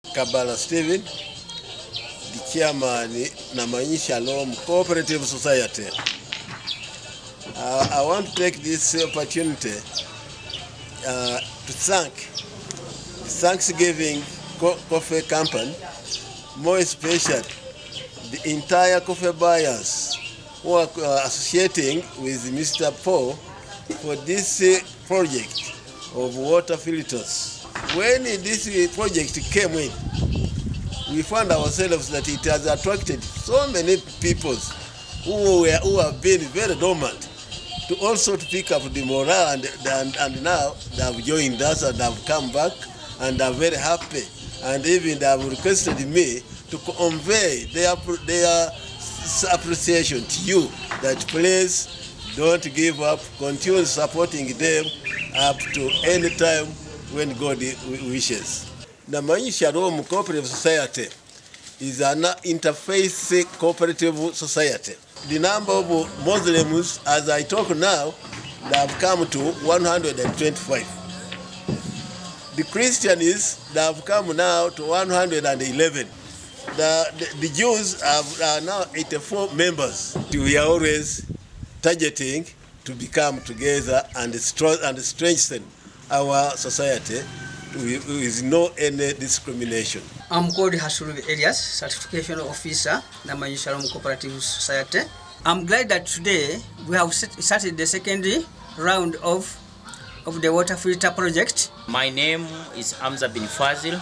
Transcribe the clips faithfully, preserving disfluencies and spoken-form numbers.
Kabala Stephen, the chairman Namanyonyi Cooperative Society. Uh, I want to take this opportunity uh, to thank Thanksgiving Co Coffee Company, more especially the entire coffee buyers who are uh, associating with Mister Paul for this uh, project of water filters. When this uh, project came in, we found ourselves that it has attracted so many people who, were, who have been very dormant to also to pick up the morale, and, and, and now they have joined us and have come back and are very happy, and even they have requested me to convey their, their appreciation to you, that please don't give up, continue supporting them up to any time when God wishes. Namanyonyi Cooperative Society is an interfaith cooperative society. The number of Muslims, as I talk now, they have come to one hundred twenty-five. The Christians, they have come now to one hundred eleven. The, the, the Jews have, are now eighty-four members. We are always targeting to become together and, and strengthen our society with no any discrimination. I'm called Hasulu Elias, Certification Officer, Namanyonyi Cooperative Society. I'm glad that today we have started the second round of, of the water filter project. My name is Hamza bin Fazil.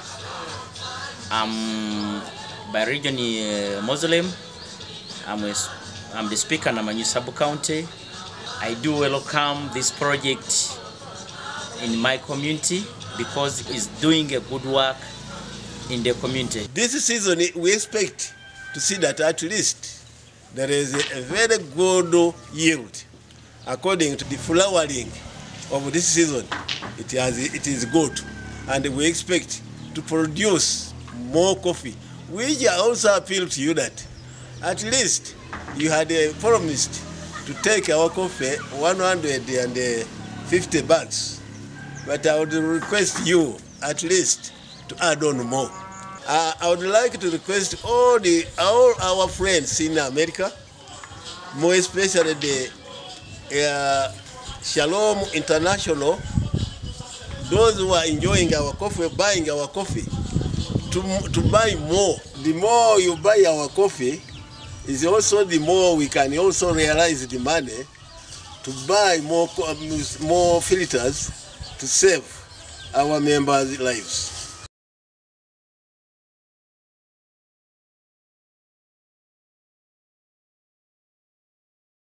I'm by region uh, Muslim. I'm, a, I'm the speaker in Namanyonyi sub-county. I do welcome this project in my community because it's doing a good work in the community. This season we expect to see that at least there is a very good yield. According to the flowering of this season, it, has, it is good, and we expect to produce more coffee. We also appeal to you that at least you had uh, promised to take our coffee one hundred fifty bags. But I would request you at least to add on more. Uh, I would like to request all the all our friends in America, more especially the uh, Shalom International, those who are enjoying our coffee, buying our coffee, to, to buy more. The more you buy our coffee, is also the more we can also realize the money to buy more, more filters to save our members' lives.